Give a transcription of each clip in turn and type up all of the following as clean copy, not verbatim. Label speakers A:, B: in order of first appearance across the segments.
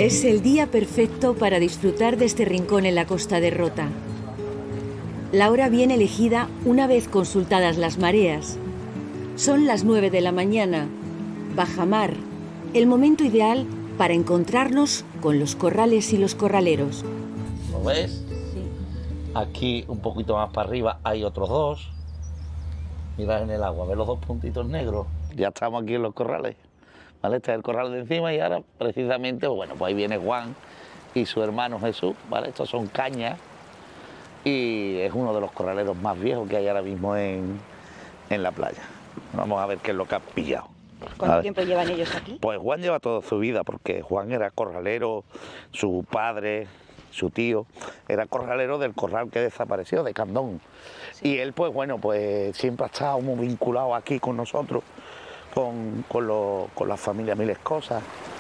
A: Es el día perfecto para disfrutar de este rincón en la Costa de Rota. La hora bien elegida una vez consultadas las mareas. Son las 9 de la mañana. Bajamar, el momento ideal para encontrarnos con los corrales y los corraleros.
B: ¿Lo ves? Sí. Aquí un poquito más para arriba hay otros dos. Mirad en el agua, ¿ves los dos puntitos negros? Ya estamos aquí en los corrales. ¿Vale? Este es el corral de encima y ahora precisamente, bueno, pues ahí viene Juan y su hermano Jesús, ¿vale? Estos son cañas y es uno de los corraleros más viejos que hay ahora mismo en la playa. Vamos a ver qué es lo que han pillado.
C: ¿Cuánto tiempo llevan ellos aquí?
B: Pues Juan lleva toda su vida, porque Juan era corralero, su padre, su tío, era corralero del corral que desapareció, de Candón. Sí. Y él, pues bueno, pues siempre ha estado muy vinculado aquí con nosotros, con la familia Miles Cosas.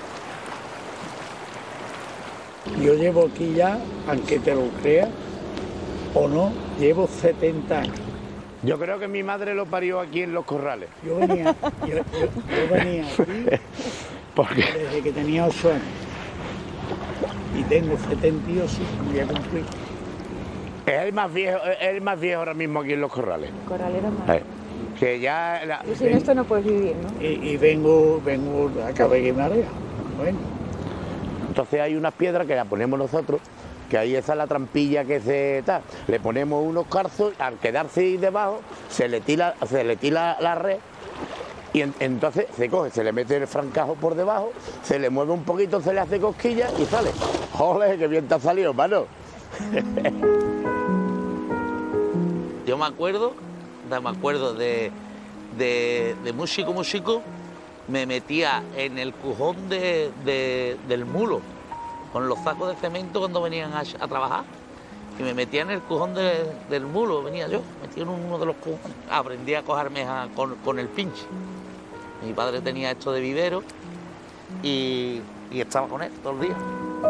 D: Yo llevo aquí ya, aunque te lo creas o no, llevo 70 años.
E: Yo creo que mi madre lo parió aquí en los corrales.
D: Yo venía aquí desde que tenía 8 años. Y tengo 72 y voy a cumplir.
E: Es el más viejo ahora mismo aquí en los corrales.
C: Corralero más.
E: Que ya...
C: Y sin esto no puedes vivir, ¿no?
D: Y vengo a Cabeza y Marea. Bueno.
E: Entonces hay unas piedras que las ponemos nosotros, que ahí está la trampilla que se tal. Le ponemos unos carzos, al quedarse ahí debajo, se le tira la red y entonces se coge, se le mete el francajo por debajo, se le mueve un poquito, se le hace cosquillas y sale. ¡Jole, qué bien te ha salido, hermano!
B: Yo me acuerdo de músico, me metía en el cujón del mulo, con los sacos de cemento cuando venían a trabajar, y me metía en el cujón del mulo, venía yo, metía en uno de los cujones, aprendí a cogerme con el pinche. Mi padre tenía esto de vivero y estaba con él todo el día.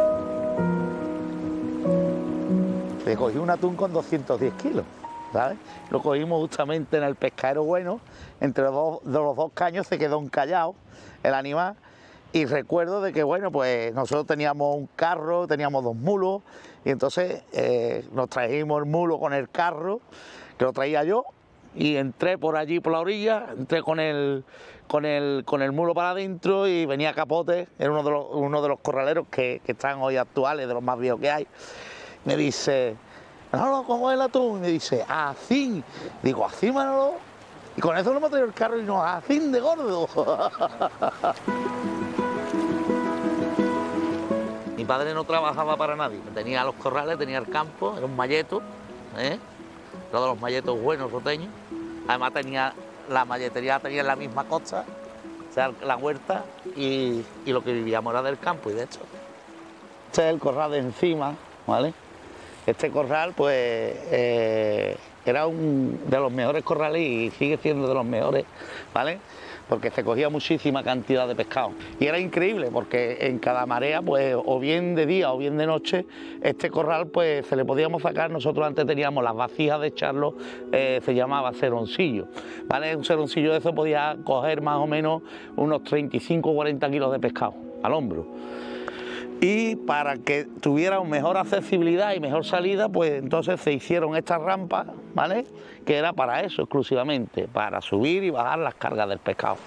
B: Le cogí un atún con 210 kilos. ¿Sabes? Lo cogimos justamente en el pescadero bueno, entre los dos caños se quedó encallado el animal y recuerdo de que, bueno, pues nosotros teníamos un carro, teníamos 2 mulos y entonces nos trajimos el mulo con el carro, que lo traía yo, y entré por allí por la orilla, entré con el mulo para adentro y venía Capote, era uno de los corraleros que están hoy actuales, de los más viejos que hay. Me dice... No, ¿cómo es el atún? Y me dice, así. Digo, así, Manolo. Y con eso no me traído el carro y no, así de gordo. Mi padre no trabajaba para nadie. Tenía los corrales, tenía el campo, era un malleto, todos los malletos buenos roteños. Además la malletería tenía en la misma costa, o sea, la huerta, y lo que vivíamos era del campo y de hecho. Este es el corral de encima, ¿vale? Este corral, pues, era un de los mejores corrales y sigue siendo de los mejores, ¿vale? Porque se cogía muchísima cantidad de pescado. Y era increíble porque en cada marea, pues, o bien de día o bien de noche, este corral, pues, se le podíamos sacar. Nosotros antes teníamos las vasijas de echarlo, se llamaba seroncillo, ¿vale? Un seroncillo de eso podía coger más o menos unos 35 o 40 kilos de pescado al hombro. Y para que tuviera mejor accesibilidad y mejor salida, pues entonces se hicieron estas rampas, ¿vale? Que era para eso exclusivamente, para subir y bajar las cargas del pescado.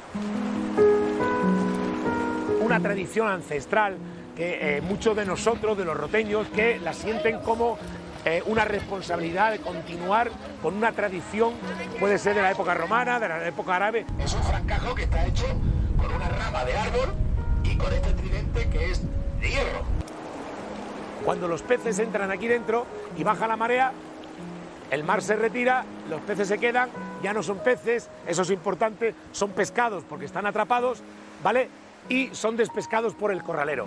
F: Una tradición ancestral que muchos de nosotros, de los roteños, que la sienten como una responsabilidad de continuar con una tradición, puede ser de la época romana, de la época árabe.
G: Es un francajo que está hecho con una rama de árbol y con este tridente que es de hierro.
F: Cuando los peces entran aquí dentro y baja la marea, el mar se retira, los peces se quedan, ya no son peces, eso es importante, son pescados porque están atrapados, ¿vale? Y son despescados por el corralero.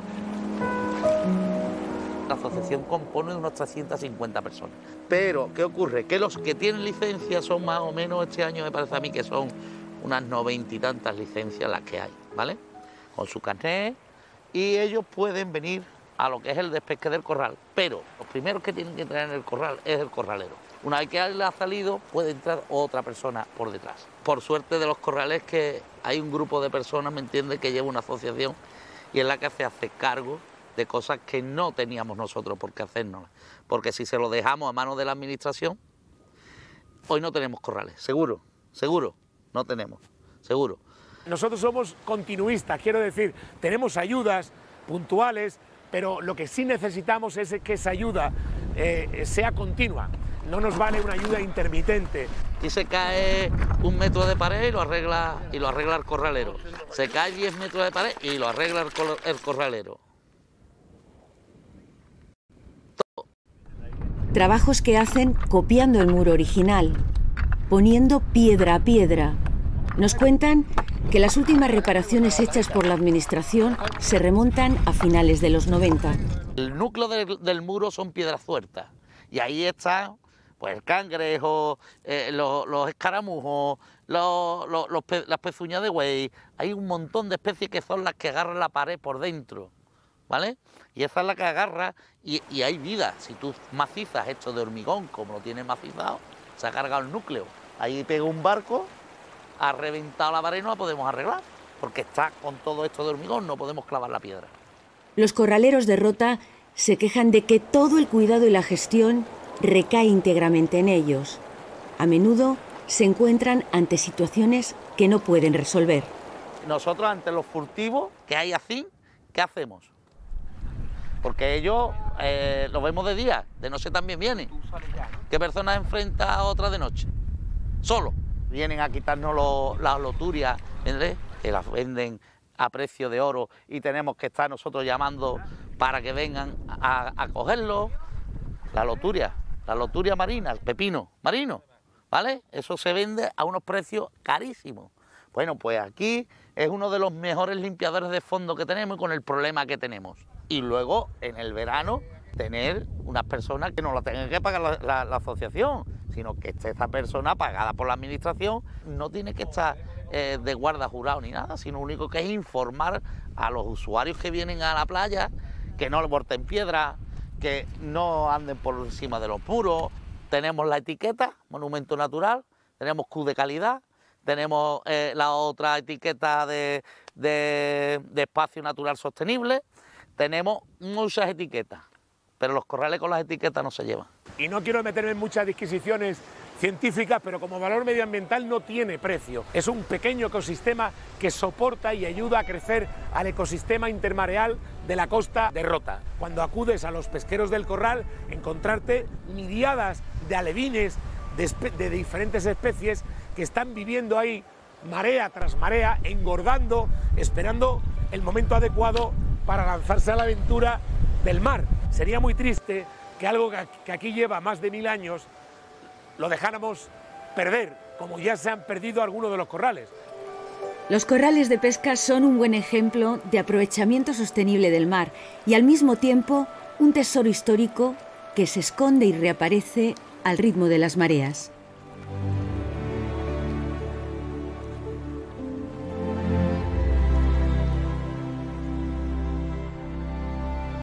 B: La asociación compone de unos 350 personas. Pero, ¿qué ocurre? Que los que tienen licencia son más o menos, este año me parece a mí que son unas 90 y tantas licencias las que hay, ¿vale? Con su carnet. Y ellos pueden venir a lo que es el despesque del corral, pero los primeros que tienen que entrar en el corral es el corralero. Una vez que él ha salido, puede entrar otra persona por detrás. Por suerte de los corrales que hay un grupo de personas, ¿me entiendes?, que lleva una asociación y es la que se hace cargo de cosas que no teníamos nosotros por qué hacernos. Porque si se lo dejamos a manos de la administración, hoy no tenemos corrales, seguro, no tenemos, seguro.
F: Nosotros somos continuistas, quiero decir, tenemos ayudas puntuales, pero lo que sí necesitamos es que esa ayuda sea continua. No nos vale una ayuda intermitente.
B: Y se cae 1 metro de pared y lo arregla el corralero. Se cae 10 metros de pared y lo arregla el corralero. Todo.
A: Trabajos que hacen copiando el muro original, poniendo piedra a piedra. Nos cuentan que las últimas reparaciones hechas por la administración se remontan a finales de los 90.
B: El núcleo del muro son piedras sueltas y ahí está pues el cangrejo, los escaramujos, las pezuñas de buey. Hay un montón de especies que son las que agarran la pared por dentro, ¿vale? Y esa es la que agarra y hay vida. Si tú macizas esto de hormigón, como lo tienes macizado, se ha cargado el núcleo. Ahí pega un barco, ha reventado la pared y no la podemos arreglar, porque está con todo esto de hormigón, no podemos clavar la piedra.
A: Los corraleros de Rota se quejan de que todo el cuidado y la gestión recae íntegramente en ellos. A menudo se encuentran ante situaciones que no pueden resolver.
B: Nosotros ante los furtivos que hay así, ¿qué hacemos? Porque ellos los vemos de día, de noche también vienen. ¿Qué personas enfrenta a otra de noche? Solo. Vienen a quitarnos las loturias, ¿entendés? Que las venden a precio de oro y tenemos que estar nosotros llamando para que vengan a cogerlo. La loturia marina, el pepino marino, ¿vale? Eso se vende a unos precios carísimos. Bueno, pues aquí es uno de los mejores limpiadores de fondo que tenemos y con el problema que tenemos. Y luego, en el verano, tener unas personas que no la tengan que pagar la asociación, sino que esté esa persona pagada por la administración, no tiene que estar de guarda jurado ni nada, sino lo único que es informar a los usuarios que vienen a la playa que no le boten piedra, que no anden por encima de los muros. Tenemos la etiqueta, monumento natural, tenemos Q de calidad, tenemos la otra etiqueta de espacio natural sostenible, tenemos muchas etiquetas, pero los corrales con las etiquetas no se llevan.
F: Y no quiero meterme en muchas disquisiciones científicas, pero como valor medioambiental no tiene precio. Es un pequeño ecosistema que soporta y ayuda a crecer al ecosistema intermareal de la costa de Rota. Cuando acudes a los pesqueros del Corral, encontrarte miriadas de alevines de diferentes especies que están viviendo ahí marea tras marea, engordando, esperando el momento adecuado para lanzarse a la aventura del mar. Sería muy triste que algo que aquí lleva más de 1000 años lo dejáramos perder, como ya se han perdido algunos de los corrales.
A: Los corrales de pesca son un buen ejemplo de aprovechamiento sostenible del mar y al mismo tiempo un tesoro histórico que se esconde y reaparece al ritmo de las mareas.